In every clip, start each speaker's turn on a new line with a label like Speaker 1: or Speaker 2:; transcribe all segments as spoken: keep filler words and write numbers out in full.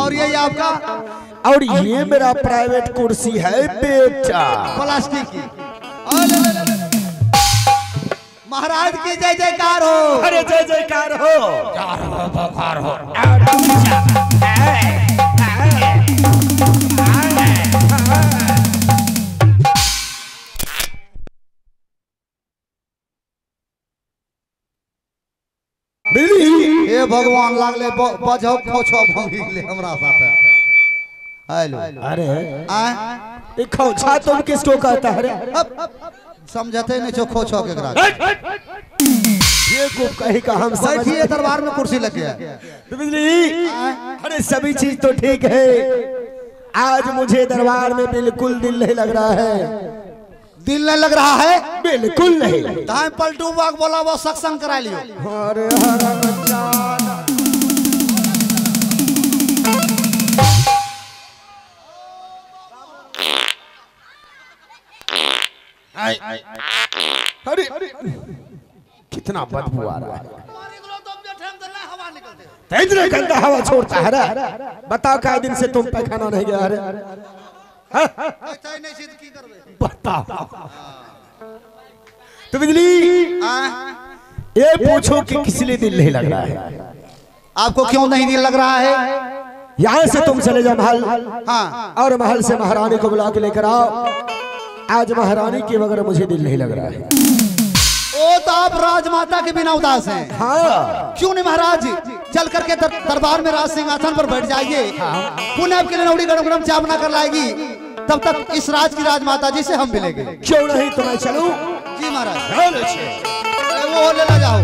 Speaker 1: और ये आपका,
Speaker 2: और ये मेरा प्राइवेट कुर्सी है बेटा,
Speaker 1: प्लास्टिक की। महाराज की जय जयकार हो।
Speaker 2: अरे जय जयकार हो,
Speaker 3: बुखार हो।
Speaker 1: हे भगवान लागले बजो खोछो भंगिले हमरा साथे। हेलो
Speaker 2: अरे
Speaker 1: आ
Speaker 2: देखो छा तुम किसको कहता है?
Speaker 1: समझते नहीं छो खोछो केकरा।
Speaker 2: ये को कहीं का हम
Speaker 1: बैठिए दरबार में कुर्सी लग गया।
Speaker 2: बिजली अरे सभी चीज तो ठीक है, आज मुझे दरबार में बिल्कुल दिल नहीं लग रहा है।
Speaker 1: दिल नहीं लग रहा है?
Speaker 2: बिल्कुल नहीं।
Speaker 1: दाएं पलटू बाग बोला वो सत्संग करा लियो।
Speaker 2: अरे हरा बच्चा अरे कितना बदबू आ रहा है, इतना गंदा हवा छोड़ता है रे। बताओ कई दिन से तुम पैखाना नहीं गया? अरे बताओ तो बिजली ये पूछो कि किस लिए दिल नहीं लग रहा है?
Speaker 1: आपको क्यों नहीं दिल लग रहा है?
Speaker 2: यहाँ से तुम चले जाओ महल,
Speaker 1: हाँ,
Speaker 2: और महल से महारानी को बुला के लेकर आओ। आज महारानी के बगैर मुझे दिल नहीं लग रहा है।
Speaker 1: ओ तो आप राजमाता के बिना उदास हैं?
Speaker 2: हाँ।
Speaker 1: क्यों नहीं महाराज, चल करके दर, दरबार में राज सिंहासन पर बैठ जाइए। पुण्य आपके लिए नौड़ी गरम गरम चाय बना कर लाएगी, तब तक इस राज की राजमाता जी से हम मिलेंगे।
Speaker 2: क्यों नहीं, तो मैं चलूं?
Speaker 1: जी महाराज। वो ले ला जाओ।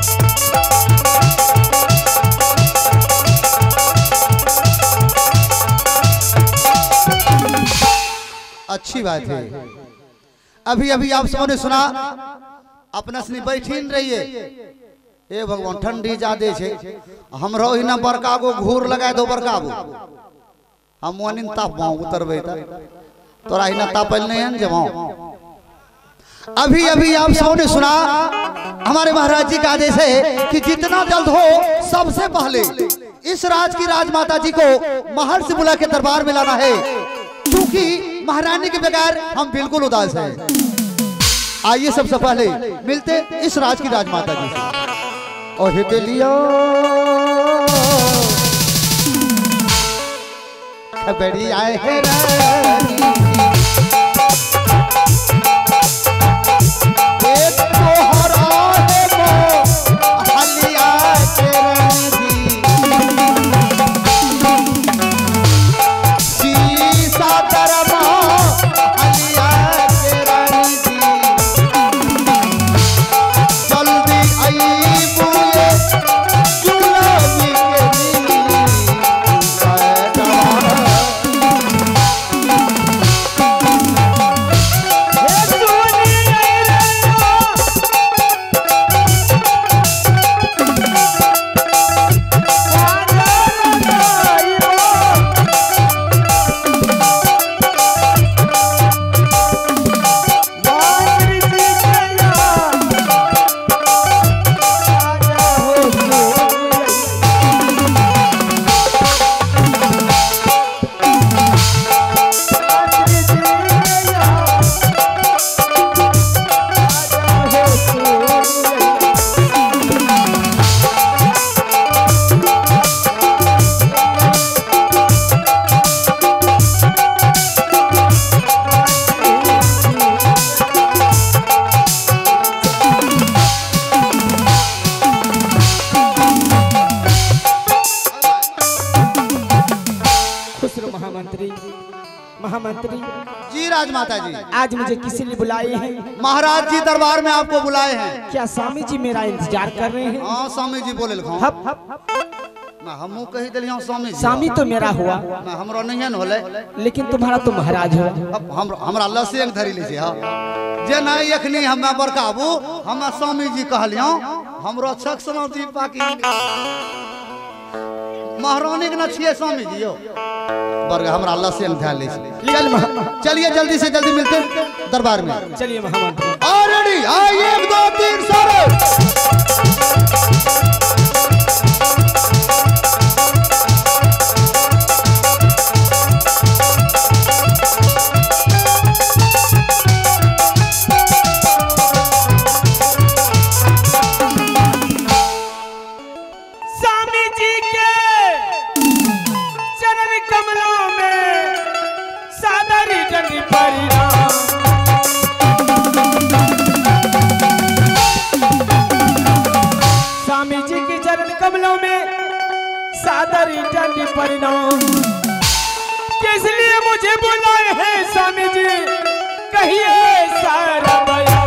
Speaker 1: अच्छी बात है। अभी अभी आप सबों ने सुना, अपना सनी बैठीन रहिए। ए भगवान ठंडी ज्यादा छे, हमरो ही ना बड़का गो घूर लगा दो बड़का गो। हम वनिन ताप उतरबे त तोरा ही ना तापल नहीं है जमाओ। अभी अभी आप सबों ने सुना, हमारे महाराज जी का आदेश है कि जितना जल्द हो सबसे पहले इस राज की राजमाता जी को महल से बुला के दरबार में लाना है, क्योंकि महारानी के बगैर हम बिल्कुल उदास हैं। आइए सबसे पहले मिलते इस राज की राजमाता जी से। और हितलियो बड़ी आए है
Speaker 2: महामंत्री
Speaker 1: जी। राजमाता जी
Speaker 2: आज मुझे किसी ने बुलाए हैं?
Speaker 1: महाराज जी दरबार में आपको बुलाए हैं।
Speaker 2: क्या स्वामी जी मेरा इंतजार कर रहे हैं?
Speaker 1: हाँ स्वामी जी बोले
Speaker 2: हप हप
Speaker 1: ना हमू कही दिलियो स्वामी जी।
Speaker 2: स्वामी तो मेरा हुआ
Speaker 1: ना हमरो नहीं है होले,
Speaker 2: लेकिन तुम्हारा तो महाराज हो।
Speaker 1: अब हम हमरा लसे एक धरी लीजिए। हां जे नहीं एखनी हमें बरकाबू हम स्वामी जी कहलियो, हमरो छक सुनो जी पाकी महारानी के न छिए स्वामी जी यो बरगा हमरा अल्लाह से ध्यान ले। चल चलिए जल्दी से जल्दी मिलते दरबार में।
Speaker 2: चलिए महामंत्री।
Speaker 1: ऑलरेडी आइए एक दो तीन सारे
Speaker 2: चरण कमलों में सादर दंड परिणाम। किस लिए मुझे बुलाए हैं स्वामी जी, कहिए सारा बयान।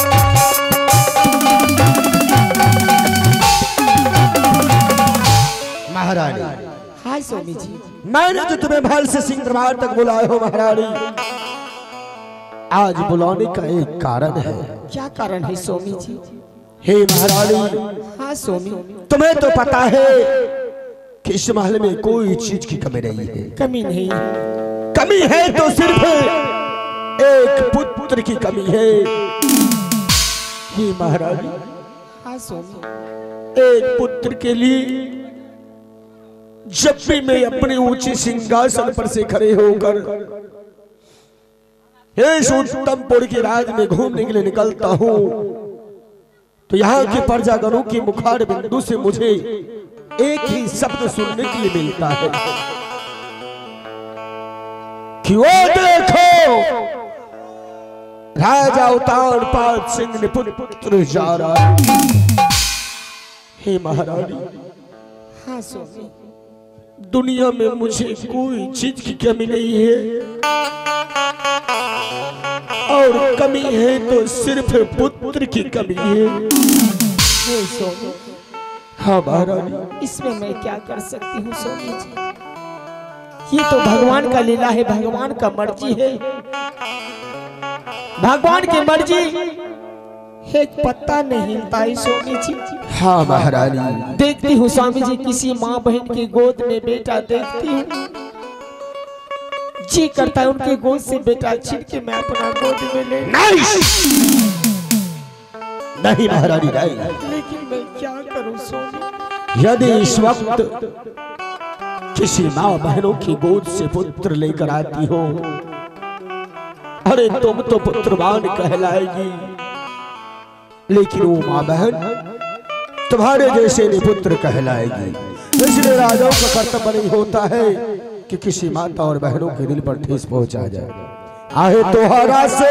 Speaker 1: महारानी,
Speaker 2: हाय स्वामी जी,
Speaker 3: मैंने जो तुम्हें महल से सिंह दरबार तक बुलाए हो महारानी, आज बुलाने का एक कारण है।
Speaker 2: क्या कारण है स्वामी जी?
Speaker 3: हे महारानी,
Speaker 2: हाँ स्वामी,
Speaker 3: तुम्हें तो पता है कि इस महल में कोई चीज की कमी नहीं है।
Speaker 2: कमी नहीं है।
Speaker 3: कमी है तो सिर्फ एक पुत्र की कमी है। हे महारानी,
Speaker 2: हाँ स्वामी,
Speaker 3: एक पुत्र के लिए जब भी मैं अपने ऊंचे सिंहासन पर से खड़े होकर इस उत्तमपुर के राज में घूमने के लिए निकलता हूँ, तो यहाँ के प्रजागणों के मुखार बिंदु से मुझे एक ही शब्द सुनने के लिए मिलता है कि वो देखो राजा अवतार पाल सिंह ने पुत्र जा रहा है। हे महारानी,
Speaker 2: हाँ स्वामी,
Speaker 3: दुनिया में मुझे कोई चीज की कमी नहीं है, और कमी है तो सिर्फ पुत्र की कमी है।
Speaker 2: हे स्वामी,
Speaker 3: हाँ महारानी,
Speaker 2: इसमें मैं क्या कर सकती हूँ स्वामी जी? ये तो भगवान का लीला है, भगवान का मर्जी है। भगवान की मर्जी एक पत्ता नहीं हिलता है स्वामी जी।
Speaker 3: हाँ महारानी,
Speaker 2: देखती हूँ स्वामी जी, किसी माँ बहन की गोद में बेटा देखती हूँ, जी करता है उनकी गोद से बेटा छीन के मैं अपना गोद में ले।
Speaker 3: नहीं नहीं महारानी, नहीं।
Speaker 2: लेकिन मैं क्या करूँ स्वामी?
Speaker 3: यदि इस वक्त किसी माँ बहनों की गोद से पुत्र लेकर आती हो, अरे तुम तो पुत्रवान कहलाएगी, लेकिन वो माँ बहन तुम्हारे जैसे निपुत्र कहलाएगी। इसलिए राजाओं का कर्तव्य नहीं होता है कि किसी माता और बहनों के दिल पर ठेस पहुंचा जाए। आहे तोहरा से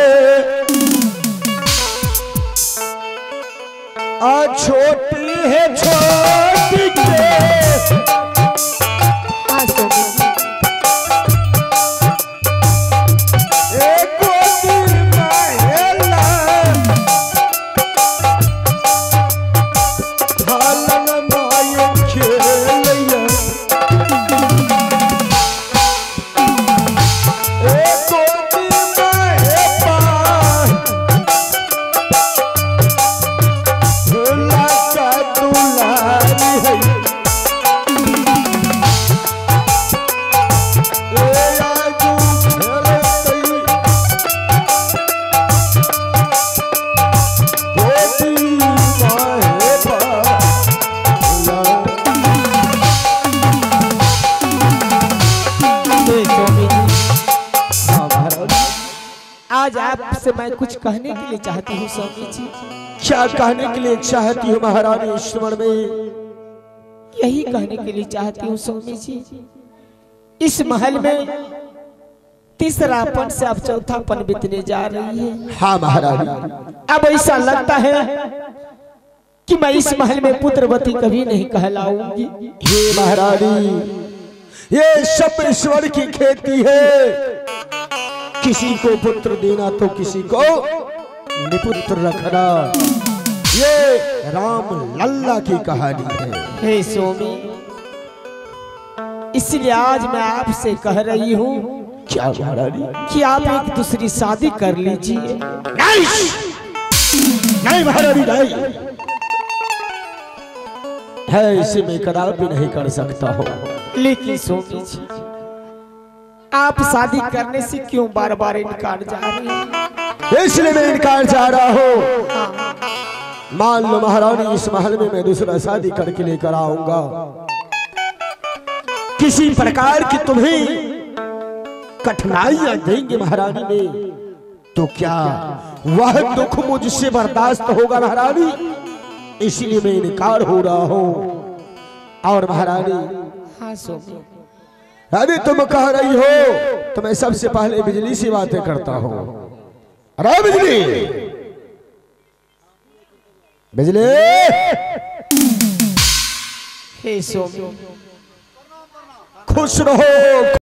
Speaker 3: आ छोटी है छोटी के
Speaker 2: आज आपसे मैं कुछ कहने के लिए चाहती हूँ स्वामी जी।
Speaker 3: क्या कहने के लिए चाहती हूँ महारानी इस समय में?
Speaker 2: यही कहने के लिए चाहती हूँ स्वामी जी, इस महल में तीसरापन से अब चौथापन बीतने जा रही है।
Speaker 3: हाँ महारानी,
Speaker 2: अब ऐसा लगता है कि मैं इस महल में पुत्रवती कभी नहीं कहलाऊंगी।
Speaker 3: ये महारानी, ये सब ईश्वर की खेती है। किसी को पुत्र देना तो किसी को निपुत्र रखना, ये राम लल्ला की कहानी है।
Speaker 2: हे स्वामी, इसलिए आज मैं आपसे कह रही हूँ
Speaker 3: क्या महारानी?
Speaker 2: कि आप एक दूसरी शादी कर लीजिए।
Speaker 3: नहीं नहीं महारानी, नहीं है, इसे मैं कदापि नहीं कर सकता हूँ।
Speaker 2: लेकिन स्वामी जी, आप शादी करने से क्यों बार बार इनकार जा रहे हैं?
Speaker 3: इसलिए मैं इनकार जा रहा हूँ। मान लो महारानी, इस महल में मैं दूसरा शादी करके लेकर आऊंगा, किसी प्रकार की तुम्हें कठिनाइयां देंगे महारानी में, तो क्या वह दुख मुझसे बर्दाश्त होगा महारानी? इसलिए मैं इनकार हो रहा हूँ। और महारानी,
Speaker 2: हाँ स्वामी,
Speaker 3: अरे तुम कह रही हो तो मैं सबसे पहले बिजली से बातें करता हूँ। अरे बिजली, बिजली,
Speaker 2: हे स्वामी
Speaker 3: खुश रहो।